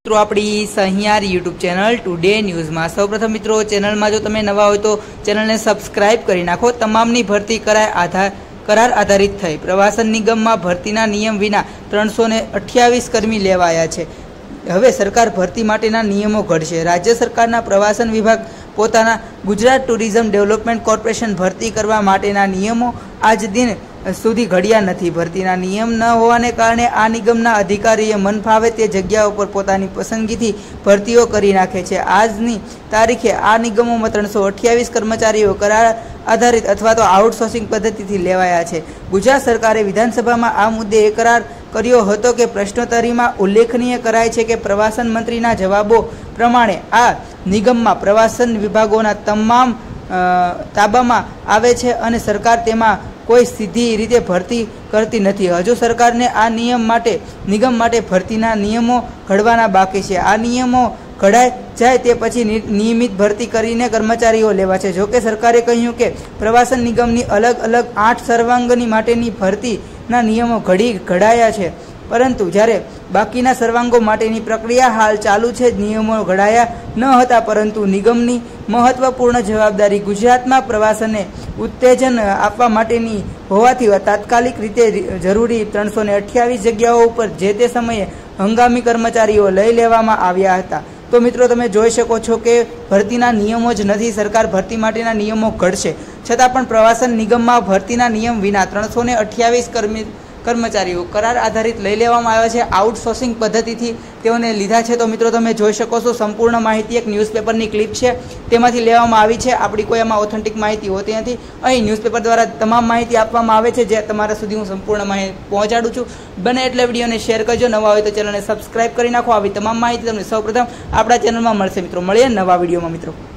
મિત્રો આપણી સહિયાર YouTube channel today ન્યૂઝમાં સૌપ્રથમ મિત્રો ચેનલમાં જો તમે નવા હોય તો ચેનલને સબસ્ક્રાઇબ કરી નાખો। તમામની ભરતી કરાર આધારિત થઈ। પ્રવાસન નિગમમાં ભરતીના નિયમ વિના 328 કર્મી લેવાયા છે। હવે સરકાર ભરતી માટેના નિયમો ઘડશે। રાજ્ય સરકારના પ્રવાસન વિભાગ પોતાના ગુજરાત ટુરિઝમ ડેવલપમેન્ટ કોર્પોરેશન ભરતી કરવા માટેના નિયમો આજ દિન સુધી ઘડ્યા નથી। ભરતીના નિયમ ન હોવાને કારણે આ નિગમના અધિકારીએ મન ફાવે તે જગ્યાઓ પર પોતાની પસંદગીથી ભરતીઓ કરી નાખે છે। આજની તારીખે આ નિગમોમાં 328 કર્મચારીઓ કરાર આધારિત અથવા તો આઉટસોર્સિંગ પદ્ધતિથી લેવાયા છે। ગુજરાત સરકારે વિધાનસભામાં આ મુદ્દે એકરાર કર્યો હતો કે પ્રશ્નોત્તરીમાં ઉલ્લેખનીય કરાય છે કે પ્રવાસન મંત્રીના જવાબો પ્રમાણે આ નિગમમાં પ્રવાસન વિભાગોના તમામ તાબામાં આવે છે અને સરકાર તેમાં કોઈ સીધી રીતે ભરતી કરતી નથી। હજુ સરકારને આ નિગમ માટે ભરતીના નિયમો ઘડવાના બાકી છે। આ નિયમો ઘડાઈ જાય તે પછી નિયમિત ભરતી કરીને કર્મચારીઓ લેવા છે। જોકે સરકારે કહ્યું કે પ્રવાસન નિગમની અલગ અલગ 8 સર્વાંગની માટેની ભરતીના નિયમો ઘડાયા છે, પરંતુ જ્યારે બાકીના સર્વાંગો માટેની પ્રક્રિયા હાલ ચાલુ છે। નિયમો ઘડાયા ન હતા, પરંતુ નિગમની મહત્વપૂર્ણ જવાબદારી ગુજરાતમાં પ્રવાસનને ઉત્તેજન આપવા માટેની હોવાથી તાત્કાલિક રીતે જરૂરી 328 જગ્યાઓ ઉપર જે તે સમયે હંગામી કર્મચારીઓ લઈ લેવામાં આવ્યા હતા। તો મિત્રો તમે જોઈ શકો છો કે ભરતીના નિયમો જ નથી, સરકાર ભરતી માટેના નિયમો ઘડશે, છતાં પણ પ્રવાસન નિગમમાં ભરતીના નિયમ વિના 328 કર્મચારીઓ કરાર આધારિત લઈ લેવામાં આવ્યા છે। આઉટસોર્સિંગ પદ્ધતિથી તેઓને લીધા છે। તો મિત્રો તમે જોઈ શકો છો સંપૂર્ણ માહિતી એક ન્યૂઝપેપરની ક્લિપ છે, તેમાંથી લેવામાં આવી છે। આપણી કોઈ એમાં ઓથેન્ટિક માહિતી હોતી નથી। અહીં ન્યૂઝપેપર દ્વારા તમામ માહિતી આપવામાં આવે છે, જે તમારા સુધી હું સંપૂર્ણ માહિતી પહોંચાડું છું। બને એટલે વિડીયોને શેર કરજો। નવા હોય તો ચેનલને સબસ્ક્રાઇબ કરી નાખો। આવી તમામ માહિતી તમને સૌપ્રથમ આપણા ચેનલમાં મળશે। મિત્રો મળીએ નવા વિડીયોમાં મિત્રો।